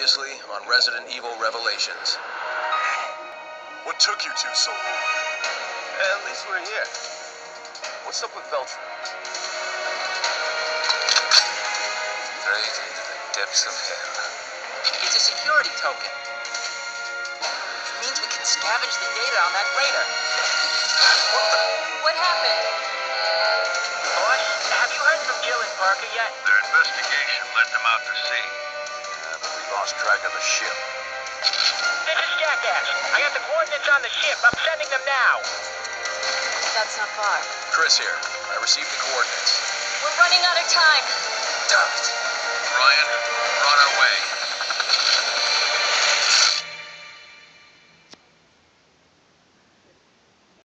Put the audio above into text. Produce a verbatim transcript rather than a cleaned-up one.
Previously on Resident Evil Revelations. What took you two so long? At least we're here. What's up with Veltro? Straight into the depths of hell. It's a security token. It means we can scavenge the data on that freighter. What the? What happened? Boss, have you heard from Jill and Parker yet? Their investigation led them out to sea. Uh, but we lost track of the ship. This is Jackass. I got the coordinates on the ship. I'm sending them now. That's not far. Chris here. I received the coordinates. We're running out of time. Damn it. Ryan, we're on our way.